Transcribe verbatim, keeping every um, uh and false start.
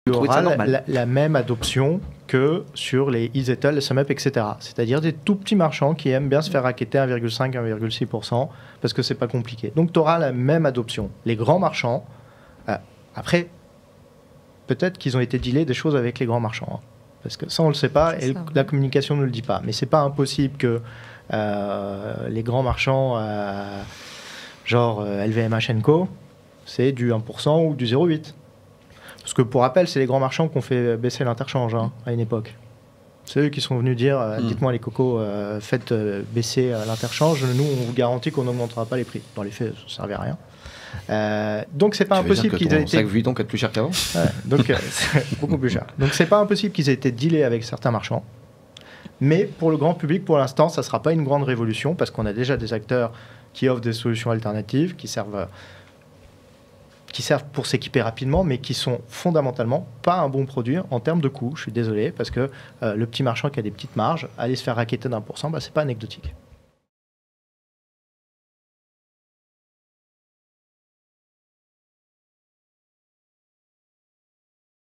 tu auras la, la, la même adoption que sur les EasyTel, les SumUp, et cetera. C'est-à-dire des tout petits marchands qui aiment bien se faire racketter un virgule cinq à un virgule six pour cent parce que c'est pas compliqué. Donc tu auras la même adoption. Les grands marchands, euh, après, peut-être qu'ils ont été dealés des choses avec les grands marchands. Hein, parce que ça, on le sait pas et ça, la ouais. communication ne le dit pas. Mais c'est pas impossible que euh, les grands marchands, euh, genre euh, L V M H and Co, c'est du un pour cent ou du zéro virgule huit. Parce que pour rappel, c'est les grands marchands qui ont fait baisser l'interchange hein, à une époque. C'est eux qui sont venus dire euh, Mm. dites-moi les cocos, euh, faites euh, baisser euh, l'interchange. Nous, on vous garantit qu'on n'augmentera pas les prix. Dans les faits, ça ne servait à rien. Euh, donc, c'est pas Tu veux dire impossible que qu'ils ton aient été. sac Vuitton coûte plus cher qu'avant. Ouais, donc, euh, c'est beaucoup plus cher. Donc, c'est pas impossible qu'ils aient été dealés avec certains marchands. Mais pour le grand public, pour l'instant, ça ne sera pas une grande révolution parce qu'on a déjà des acteurs qui offrent des solutions alternatives, qui servent. qui servent pour s'équiper rapidement, mais qui sont fondamentalement pas un bon produit en termes de coût. Je suis désolé, parce que euh, le petit marchand qui a des petites marges, aller se faire racketter d'un pour cent, bah, c'est pas anecdotique.